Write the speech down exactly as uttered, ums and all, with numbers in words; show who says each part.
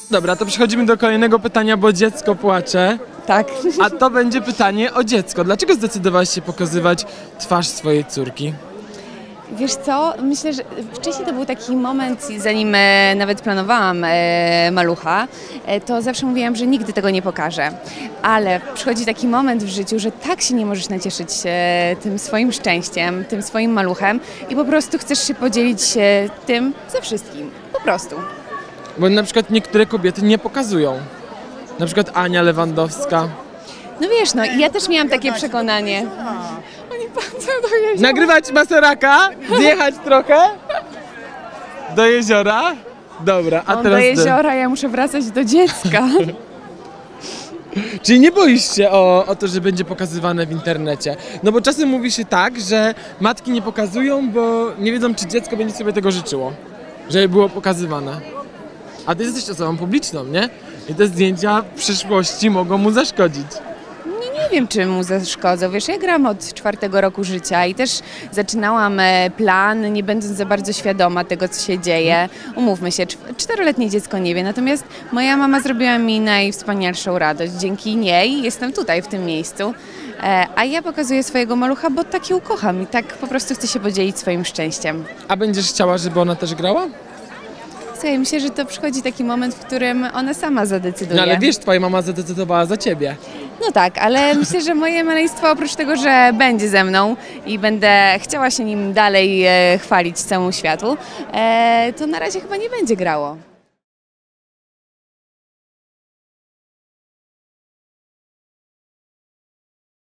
Speaker 1: Dobra, to przechodzimy do kolejnego pytania, bo dziecko płacze.
Speaker 2: Tak.
Speaker 1: A to będzie pytanie o dziecko. Dlaczego zdecydowałaś się pokazywać twarz swojej córki?
Speaker 2: Wiesz co, myślę, że wcześniej to był taki moment, zanim e, nawet planowałam e, malucha, e, to zawsze mówiłam, że nigdy tego nie pokażę. Ale przychodzi taki moment w życiu, że tak się nie możesz nacieszyć e, tym swoim szczęściem, tym swoim maluchem i po prostu chcesz się podzielić e, tym ze wszystkim. Po prostu.
Speaker 1: Bo na przykład niektóre kobiety nie pokazują. Na przykład Ania Lewandowska.
Speaker 2: No wiesz, no ja też miałam takie przekonanie. Oni patrzą do jeziora.
Speaker 1: Nagrywać maseraka? Zjechać trochę? Do jeziora? Dobra, a
Speaker 2: On
Speaker 1: teraz
Speaker 2: do
Speaker 1: ty.
Speaker 2: jeziora, ja muszę wracać do dziecka.
Speaker 1: Czyli nie boisz się o, o to, że będzie pokazywane w internecie? No bo czasem mówi się tak, że matki nie pokazują, bo nie wiedzą, czy dziecko będzie sobie tego życzyło. Żeby było pokazywane. A ty jesteś osobą publiczną, nie? I te zdjęcia w przyszłości mogą mu zaszkodzić.
Speaker 2: Nie wiem, czy mu zaszkodzą. Wiesz, ja gram od czwartego roku życia i też zaczynałam e, plan, nie będąc za bardzo świadoma tego, co się dzieje. Umówmy się, czw- czteroletnie dziecko nie wie, natomiast moja mama zrobiła mi najwspanialszą radość. Dzięki niej jestem tutaj, w tym miejscu. E, a ja pokazuję swojego malucha, bo tak ją kocham i tak po prostu chcę się podzielić swoim szczęściem.
Speaker 1: A będziesz chciała, żeby ona też grała?
Speaker 2: Słuchaj, myślę, że to przychodzi taki moment, w którym ona sama zadecyduje.
Speaker 1: No ale wiesz, twoja mama zadecydowała za ciebie.
Speaker 2: No tak, ale myślę, że moje maleństwo oprócz tego, że będzie ze mną i będę chciała się nim dalej e, chwalić całemu światu, e, to na razie chyba nie będzie grało.